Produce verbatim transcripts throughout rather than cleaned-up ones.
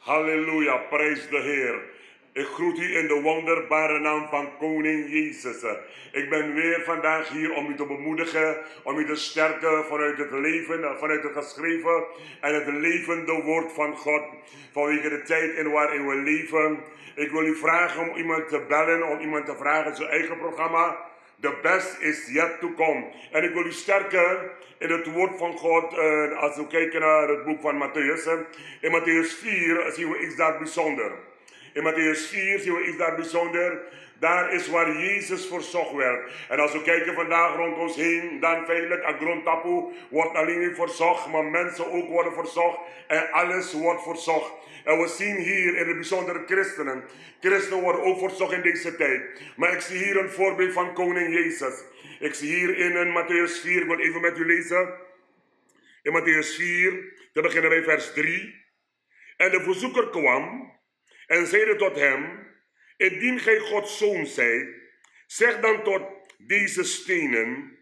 Halleluja, prijs de Heer. Ik groet u in de wonderbare naam van Koning Jezus. Ik ben weer vandaag hier om u te bemoedigen, om u te sterken vanuit het leven, vanuit het geschreven en het levende woord van God. Vanwege de tijd in waarin we leven. Ik wil u vragen om iemand te bellen, om iemand te vragen zijn eigen programma. The best is yet to come. En ik wil u sterken in het woord van God. Uh, als we kijken naar het boek van Matthäus. In Matthäus vier zien we iets daar bijzonder. In Matthäus vier zien we iets daar bijzonder. Daar is waar Jezus verzocht werd. En als we kijken vandaag rond ons heen, dan feitelijk, aan grondtapu wordt alleen niet verzocht, maar mensen ook worden verzocht. En alles wordt verzocht. En we zien hier in het bijzondere christenen. Christenen worden ook verzocht in deze tijd. Maar ik zie hier een voorbeeld van Koning Jezus. Ik zie hier in een Matthäus vier, ik wil even met u lezen. In Matthäus vier, te beginnen bij vers drie. En de verzoeker kwam en zeide tot hem: indien gij Gods zoon zijt, zeg dan tot deze stenen.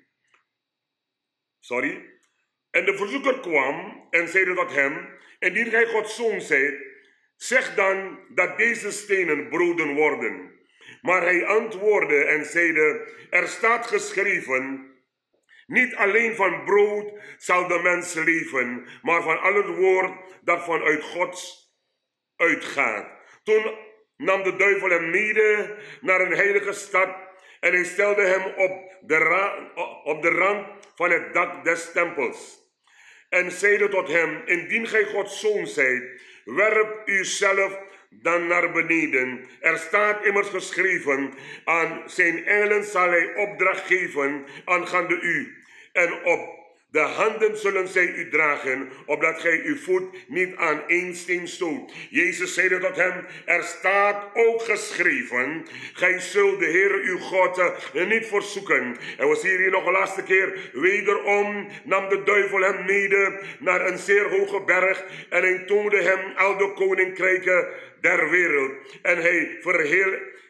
Sorry. En de verzoeker kwam en zeide tot hem: indien gij Gods zoon zijt, zeg dan dat deze stenen broden worden. Maar hij antwoordde en zeide: er staat geschreven, niet alleen van brood zal de mens leven, maar van al het woord dat vanuit God uitgaat. Toen nam de duivel hem mede naar een heilige stad en hij stelde hem op de, ra- op de rand van het dak des tempels. En zeide tot hem: indien gij Gods zoon zijt, werp uzelf dan naar beneden. Er staat immers geschreven, aan zijn engelen zal hij opdracht geven aangaande u. En op de handen zullen zij u dragen, opdat gij uw voet niet aan één steen stoot. Jezus zeide tot hem: er staat ook geschreven, gij zult de Heer uw God niet verzoeken. En we zien hier nog een laatste keer, wederom nam de duivel hem mede naar een zeer hoge berg en hij toonde hem al de koninkrijken der wereld. En hij verheel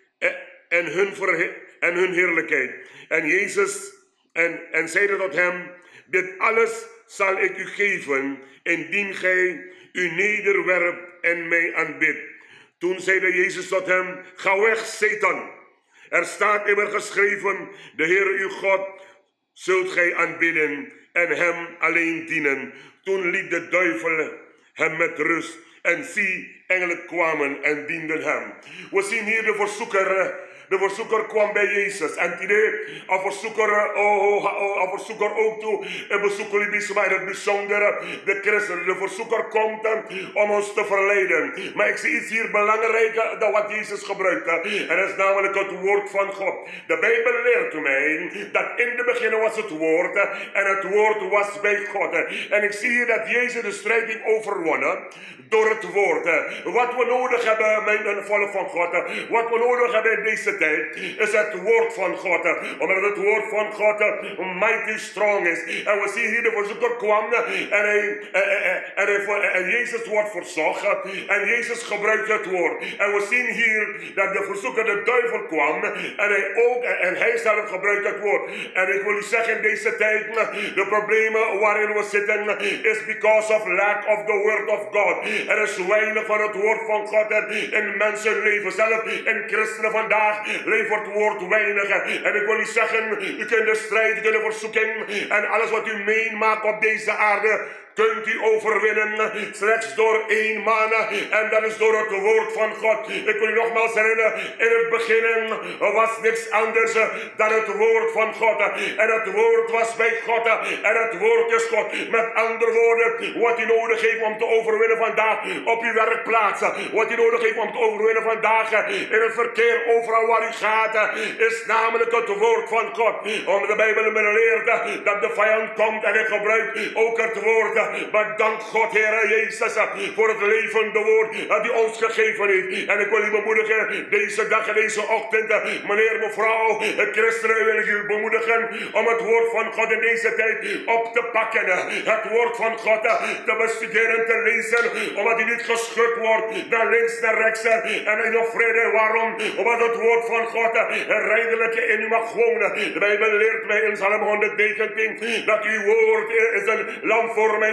en hun, verhe, en hun heerlijkheid. En Jezus en, en zeide tot hem: dit alles zal ik u geven, indien gij u nederwerpt en mij aanbidt. Toen zeide Jezus tot hem: ga weg, Satan. Er staat immer geschreven, de Heer uw God zult gij aanbidden en hem alleen dienen. Toen liet de duivel hem met rust. En zie, engelen kwamen en dienden hem. We zien hier de verzoeker. De verzoeker kwam bij Jezus. En het idee, een verzoeker, oh, oh, een verzoeker ook toe. En bezoeken jullie maar in het bijzondere, de christen. De verzoeker komt om ons te verleiden. Maar ik zie iets hier belangrijker dan wat Jezus gebruikte. En dat is namelijk het woord van God. De Bijbel leert mij dat in de begin was het woord. En het woord was bij God. En ik zie hier dat Jezus de strijding overwonnen door het woord. Wat we nodig hebben, mijn volk van God. Wat we nodig hebben in deze tijd is het woord van God. Omdat het woord van God mighty strong is. En we zien hier de verzoeker kwam en, hij, en, en, en, en Jezus wordt verzocht. En Jezus gebruikt het woord. En we zien hier dat de verzoeker, de duivel, kwam. En hij ook, en hij zelf gebruikt het woord. En ik wil u zeggen in deze tijd, de problemen waarin we zitten is because of lack of the word of God. Er is weinig van het woord van God in mensenleven. Zelf in christenen vandaag leeft het woord weinig. En ik wil u zeggen, u kunt de strijd, u kunt de verzoeking en alles wat u meemaakt op deze aarde kunt u overwinnen slechts door één man. En dat is door het woord van God. Ik wil u nogmaals herinneren, in het begin was niks anders dan het woord van God. En het woord was bij God. En het woord is God. Met andere woorden, wat u nodig heeft om te overwinnen vandaag op uw werkplaats. Wat u nodig heeft om te overwinnen vandaag in het verkeer, overal waar u gaat, is namelijk het woord van God. Omdat de Bijbel me leert dat de vijand komt en hij gebruikt ook het woord. Maar dank God, Heer Jezus, voor het levende woord dat hij ons gegeven heeft. En ik wil u bemoedigen deze dag en deze ochtend, meneer, mevrouw, christenen, wil ik u bemoedigen om het woord van God in deze tijd op te pakken. Het woord van God te bestuderen, te lezen, omdat hij niet geschud wordt naar links, naar rechts en in de vrede. Waarom? Omdat het woord van God rijdelijk in u mag wonen. De Bijbel leert mij in Psalm honderdnegentien dat uw woord is een lamp voor mijn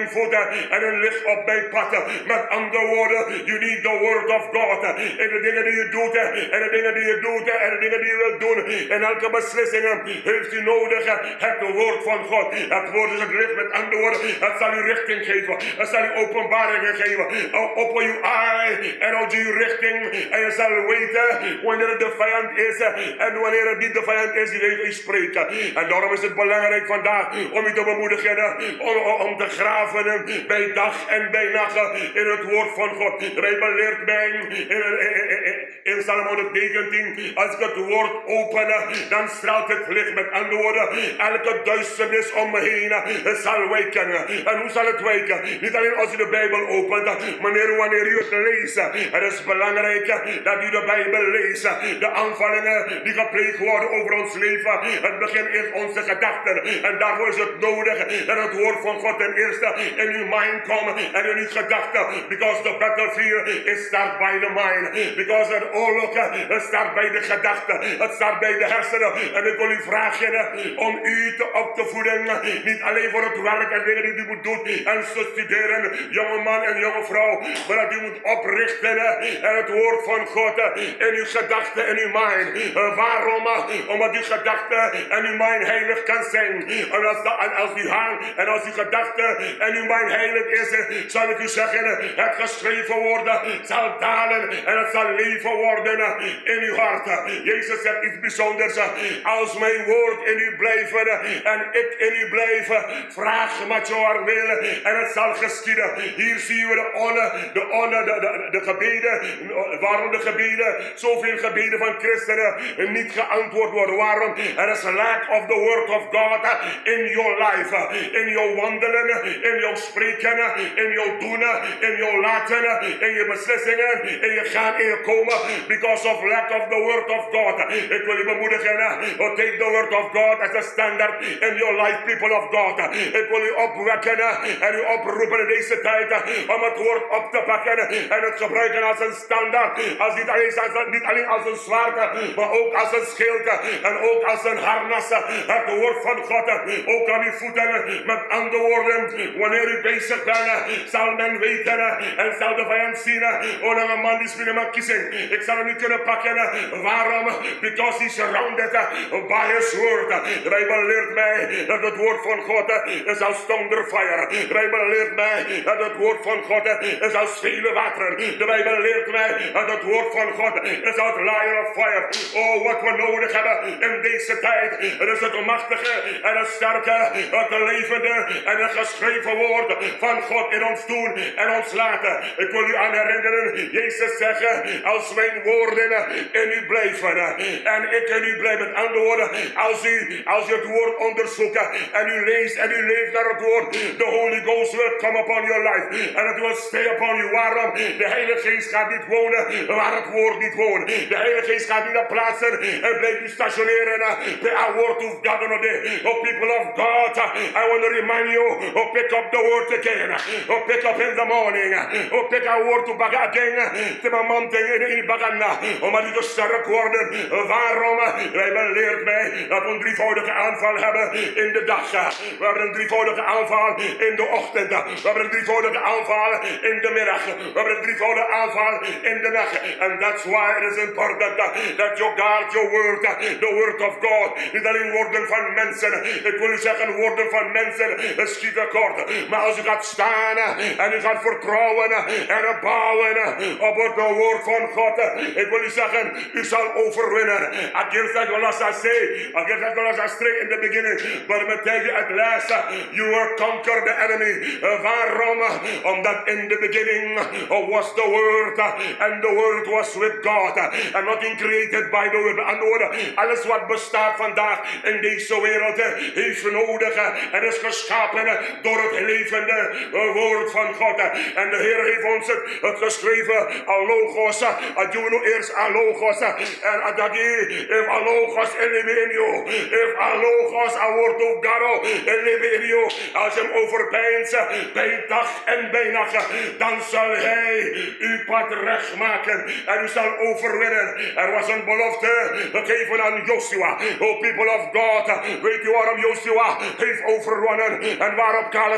mijn voeten en een licht op mijn pad. Met andere woorden, you need the word of God. In de dingen die je doet en de dingen die je doet en de dingen die je wilt doen. In elke beslissing heeft u nodig het woord van God. Het woord is het licht, met andere woorden. Het zal u richting geven. Het zal u openbaringen geven. Open uw eye en houd uw richting. En je zal weten wanneer het de vijand is en wanneer het niet de vijand is die tegen u spreekt. En daarom is het belangrijk vandaag om u te bemoedigen, om, om te graven bij dag en bij nacht in het woord van God. De Bijbel leert mij in, in, in, in Psalm honderdnegentien, als ik het woord open, dan straalt het licht. Met andere woorden, elke duisternis om me heen zal wijken. En hoe zal het wijken? Niet alleen als u de Bijbel opent, maar wanneer u het leest. Het is belangrijk dat u de Bijbel leest. De aanvallingen die gepleegd worden over ons leven, het begint eerst onze gedachten. En daarvoor is het nodig dat het woord van God ten eerste in uw mind komt en in uw gedachten. Because the battlefield is start by the mind. Because het oorlog start bij de gedachten. Het start bij de hersenen. En ik wil u vragen om u te op te voeden. Niet alleen voor het werk en dingen die u moet doen en te studeren, jonge man en jonge vrouw. Maar dat u moet oprichten en het woord van God in uw gedachten en uw mind. Waarom? Omdat uw gedachten en uw mind heilig kan zijn. En als, de, en als uw hand en als uw gedachten en uw mind heilig is, zal ik u zeggen, het geschreven woorden zal dalen en het zal leven worden in uw hart. Jezus zegt iets bijzonders. Als mijn woord in u blijven en ik in u blijven, vraag wat je maar wil en het zal geschieden. Hier zien we de onne, de onne, de, de, de gebeden, waarom de gebeden, zoveel gebeden van christenen niet geantwoord worden. Waarom? Er is lack of the word of God in your life, in jouw wandelen, in jouw spreken, in jouw doen, in jouw laten, in je beslissingen, in je gaan en je komen, because of lack of the word of God. Ik wil je bemoedigen, take the word of God as a standard in your life, people of God. Ik wil u opwekken en u oproepen in deze tijd om het woord op te pakken en het gebruiken als een standaard. Als niet, alleen, als, niet alleen als een zwaard, maar ook als een schild en ook als een harnas. Het woord van God ook aan uw voeten. Met andere woorden, wanneer u bezig bent, zal men weten en zal de vijand zien. Oh, een man die speelt maar kiezen. Ik zal hem niet kunnen pakken. Waarom? Because he's surrounded by his word. De Bijbel leert mij dat het woord van God is als thunder fire. De Bijbel leert mij dat het woord van God is als vele wateren. De Bijbel leert mij dat het woord van God is als lion of fire. Oh, wat we nodig hebben in deze tijd. Het is het machtige en het sterke, het levende en het geschreven woord van God in ons doen en ons laten. Ik wil u aan herinneren, Jezus zeggen, als mijn woorden in u blijven en ik in u blijf. Met andere woorden, als u, als u het woord onderzoekt en u leest en u leeft naar het woord, the Holy Ghost will come upon your life and it will stay upon you. Waarom? De Heilige Geest gaat niet wonen waar het woord niet woont. De Heilige Geest gaat niet naar plaatsen en blijft u stationeren bij our word of God on a day. Oh, people of God, I want to remind you, oh, pick up the word again. Oh, pick up in the morning. Oh, pick a word to baga again. Te mijn man tegen in bagana. Omdat u sterk worden. Waarom? Wij leert mij dat we een drievoudige aanval hebben in de dag. We hebben een drievoudige aanval in de ochtend. We hebben een drievoudige aanval in de middag. We hebben een drievoudige aanval in de nacht. And that's why it is important that you guard your word, the word of God. Niet alleen woorden van mensen. Ik wil u zeggen, woorden van mensen schieten kort. Maar als u gaat staan en u gaat vertrouwen en bouwen op het woord van God. Ik wil u zeggen, u zal overwinnen. Against that God as I say, against that God as I say in the beginning. But I'm tell you at last, you will conquer the enemy. Waarom? Omdat in the beginning was the word and the word was with God. And nothing created by the word. Andere woorden, alles wat bestaat vandaag in deze wereld heeft nodig en is geschapen door het levende woord van God. En de Heer heeft ons het, het geschreven, alogos, adjuno eerst alogos, en adagi, if alogos live in you, if alogos, a word of God, live in you, als je hem overpijnt bij dag en bij nacht, dan zal hij uw pad recht maken en u zal overwinnen. Er was een belofte gegeven aan Joshua. Oh, people of God, weet u waarom Joshua heeft overwonnen en waarop Caleb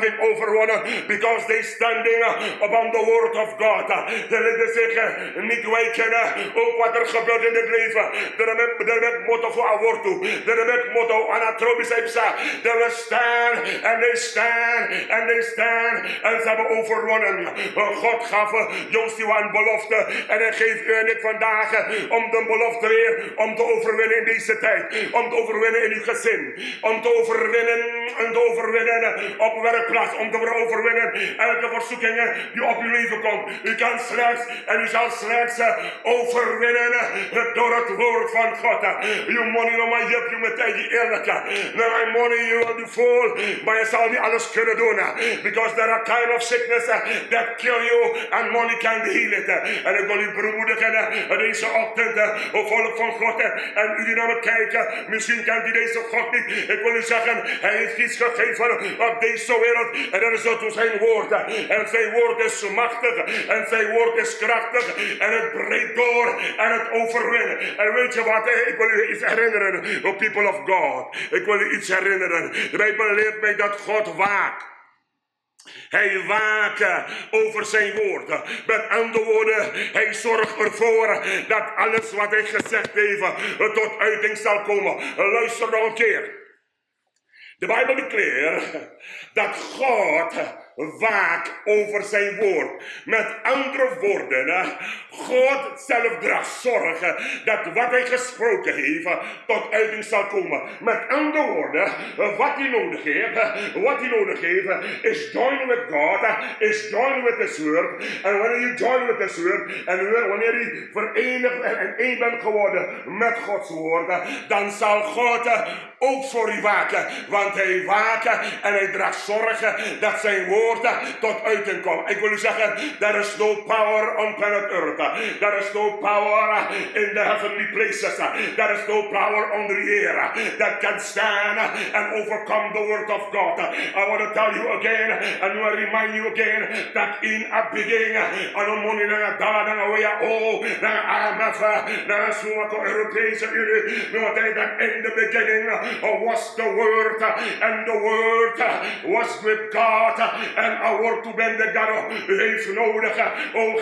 having overwonnen, because they standing upon the word of God. Ze lieten zich niet wijken, ook wat er gebeurt in het leven. Dat is het motto voor woord toe. Dat is het motto aan het trobisch epsa. They will stand, and they stand, and they stand. En ze hebben overwonnen. God gaf Joshua een belofte, en hij geeft u en ik vandaag om de belofte weer, om te overwinnen in deze tijd. Om te overwinnen in uw gezin. Om te overwinnen, om te overwinnen op werkplaats. Om te overwinnen elke verzoekingen die op uw leven komt. U kan slechts, en u zal slechts overwinnen door het woord van God. Je money nog maar je je met je eerlijk. Nou, mijn money je wil je vol, maar je zal niet alles kunnen doen. Because there are kind of sickness that kill you and money can heal it. En ik wil u bemoedigen deze ochtend, o volk van God. En u die naar me kijken, misschien kent u deze God niet. Ik wil u zeggen, hij heeft iets gegeven op deze wereld. En dat is door zijn woord. En zijn woord is machtig. En zijn woord is krachtig. En het breekt door. En het overwinnen. En weet je wat? Ik wil u iets herinneren. O people of God. Ik wil u iets herinneren. De Bijbel leert mij dat God waakt. Hij waakt over zijn woord. Met andere woorden, hij zorgt ervoor dat alles wat hij gezegd heeft tot uiting zal komen. Luister nog een keer. De Bijbel declareert dat God waakt over zijn woord. Met andere woorden, God zelf draagt zorgen dat wat hij gesproken heeft tot uiting zal komen. Met andere woorden, wat hij nodig heeft, wat hij nodig heeft, is join with God, is join with his word. En wanneer je join with his word, en wanneer je verenigd en één bent geworden met Gods woord, dan zal God ook voor u waken. Want hij waakt en hij draagt zorgen dat zijn woord tot uiting komt. Ik wil u zeggen, there is no power on planet Earth. There is no power in the heavenly places. There is no power on the air that can stand and overcome the word of God. I want to tell you again, and I want to remind you again, that in a beginning, aan een money naar daar, naar we oh, naar I M F, naar zo'n Europese Unie, nu wat hij dat in the beginning was the word, and the word was with God. En een woord toe ben de God heeft nodig. Oh,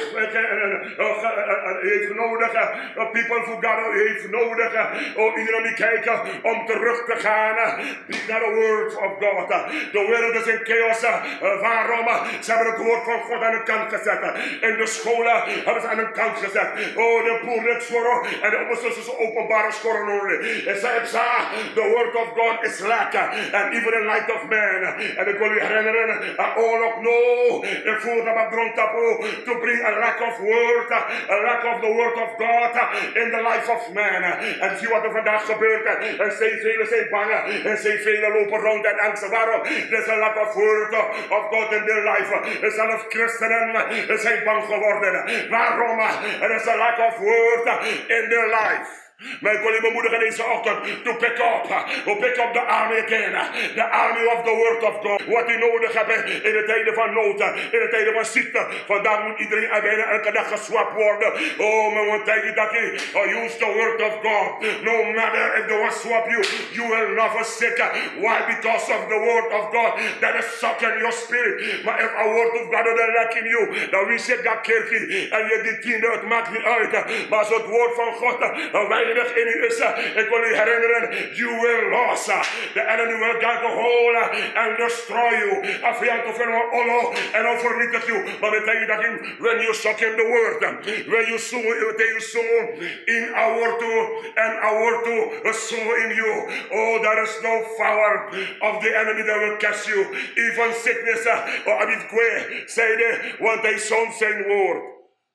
heeft nodig. People for God heeft nodig. Oh, iedereen die kijken om terug te gaan naar de word of God. De wereld is in chaos. Waarom? Ze hebben het woord van God aan de kant gezet. In de scholen hebben ze aan de kant gezet. Oh, de boerlijkschool en de ondertussen openbare scholen. En ze hebben the word of God is lack. And even in light of man. En ik wil u herinneren. All of no, the food of Abrontapo to bring a lack of word, a lack of the word of God in the life of man. En zie wat er vandaag gebeurt. En zij velen zijn bang. En zij velen lopen rond en angst. Waarom? Er is a lack of word of God in their life. Zelfs christenen zijn bang geworden. Waarom? Er is a lack of word in their life. Maar ik wil je bemoedigen deze ochtend to pick up, to pick up the army again, the army of the word of God. Wat die nodig hebben in de tijden van nood, in de tijden van ziekte. Vandaag moet iedereen bijna elke dag geswapt worden. Oh, maar wat denk je dat je use the word of God. No matter if they will swap you, you will never sick. Why? Because of the word of God that is sucking your spirit. Maar if a word of God is lack in you, dan wie zegt dat kerkje en je die tiende, het maakt niet uit. Maar als het woord van God weinig in u is, ik wil u herinneren, you will lose. The enemy will get a hold and destroy you. Hij vijand of een olo en dan vernietigt u. Maar dan denk je dat when you suck in the word, when you sow, when you sow in a word to, and a word to sow in you. Oh, there is no power of the enemy that will catch you. Even sickness, or Abid Kwe, zei hij, want hij zond zijn woord.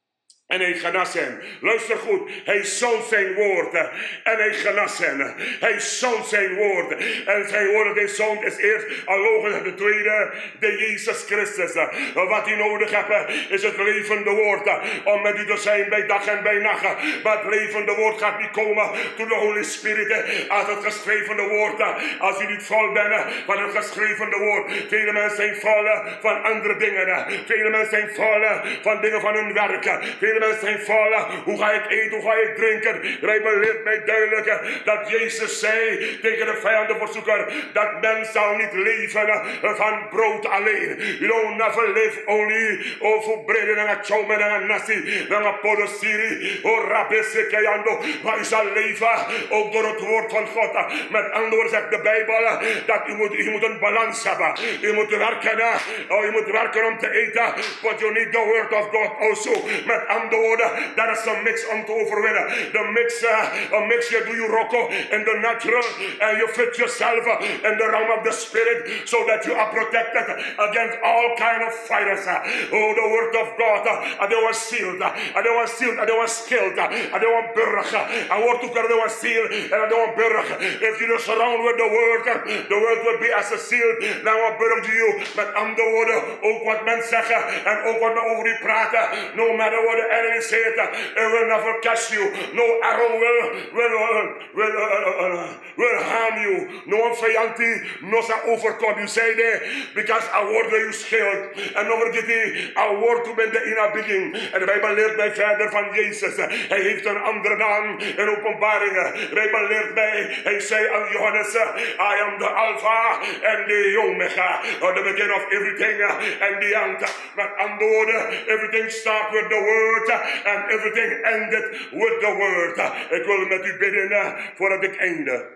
En hij genas hen. Luister goed. Hij zond zijn woord. En hij genas hen. Hij zond zijn woord. En zijn woord dat hij zond is eerst een logen. En de tweede, de Jezus Christus. Wat hij nodig hebt is het levende woord. Om met u te zijn bij dag en bij nacht. Maar het levende woord gaat niet komen door de Holy Spirit. Als het geschreven woord. Als u niet vol bent van het geschreven woord. Vele mensen zijn vol van andere dingen. Vele mensen zijn vol van dingen van hun werk. Vele met zijn vallen. Hoe ga ik eten? Hoe ga ik drinken? De Bijbel leert mij duidelijk dat Jezus zei tegen de vijandenverzoeker dat men zal niet leven van brood alleen. You don't never live only over bread en een chome en een nasi en een podosiri. O rabese kayando. Maar u zal leven ook door het woord van God. Met andere woorden zegt de Bijbel dat u moet, u moet een balans hebben. U moet werken. Oh, u moet werken om te eten. But you need the word of God also. Met andere woorden, dat is een mix om te overwinnen. The mix, uh, a mix you do you rocko in the natural and you fit yourself in the realm of the spirit so that you are protected against all kind of fighters. Oh, the word of God. And they were sealed. And they were sealed. And they were skilled. And they were burg. And word to God, they were sealed. And they were burg. If you surround with the word, the word will be as a seal. Now I burg to you. Met andere woorden, ook wat men zeggen en ook wat men over u praten. No matter what the enemy says, it will never catch you. No arrow will, will, will, uh, uh, will harm you. No een vijand die no zal overkomen. U zei nee, because I word you schild. En nog vergeet hij, I word to ben de inabigging. En de Bijbel leert mij verder van Jezus. Hij heeft een andere naam in openbaringen. De Bijbel leert mij, hij zei aan Johannes, I am the Alpha and the Omega. Or the beginning of everything and the end. Met andere woorden, everything starts with the word and everything ended with the word. Ik wil met u bidden voordat ik einde.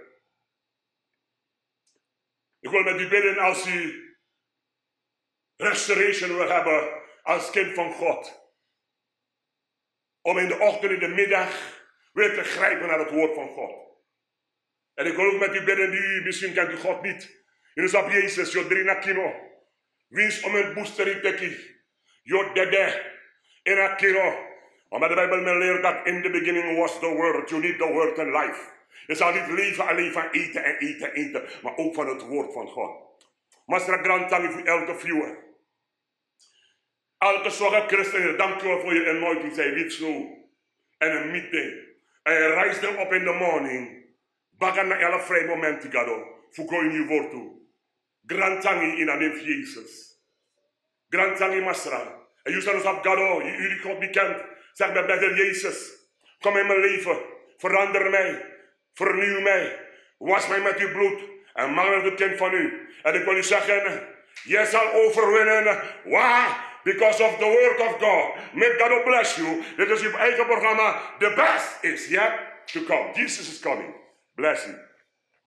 Ik wil met u bidden als u restoration wil hebben als kind van God. Om in de ochtend, in de middag weer te grijpen naar het woord van God. En ik wil ook met u bidden die misschien kent u God niet. In is op Jezus, je drie na kino. Wins om een booster teki. Je dede. In a kino. Omdat de Bijbel me leert dat in the beginning was the word. You need the word in life. Je zal niet leven alleen van eten en eten en eten. Maar ook van het woord van God. Masra grand tangi voor elke viewer. Elke zwakke christen, dank u wel voor je anointing. Zij weet zo. En een meeting. En je reist hem op in de morning. Baga na elke vrij moment gado. Voor je woord toe. Grand tangi in de naam van Jezus. Grand tangi masra. En jullie zijn ons op gado. Jullie God bekend. Zeg met mij, Jezus. Kom in mijn leven. Verander mij. Vernieuw mij. Was mij met uw bloed. En maak me het kind van u. En ik wil u zeggen. Je zal overwinnen. Waar? Because of the word of God. May God bless you. Dit is uw eigen programma. The best is yet to come. Jesus is coming. Bless you.